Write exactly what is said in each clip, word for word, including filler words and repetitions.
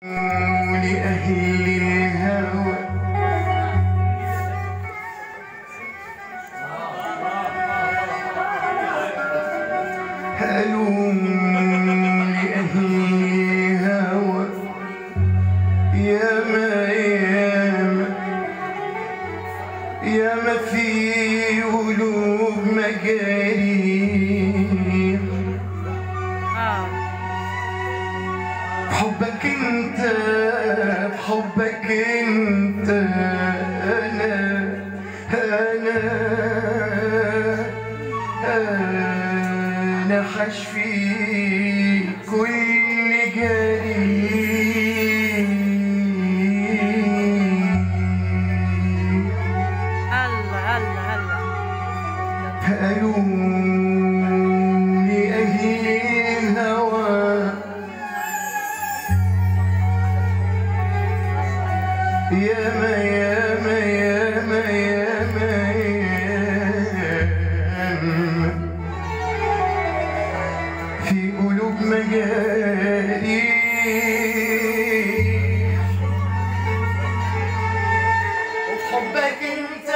لأهل الهوى هلوم لأهل الهوى ياما ياما ياما في قلوب مجاريح بحبك انت بحبك انت انا انا انا حشفي كل جريح. الله الله الله هلوم لأهل الهوى ياما ياما ياما ياما ياما في قلوب مجاريح وبحبك انت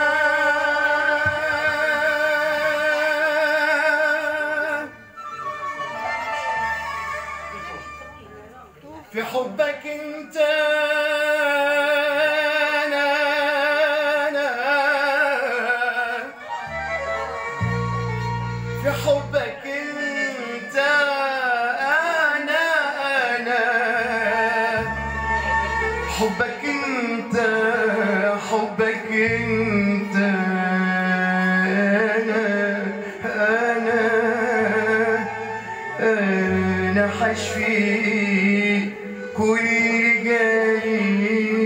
في حبك انت في حبك انت انا انا حبك انت حبك انت انا انا انا حشفي كل جريح.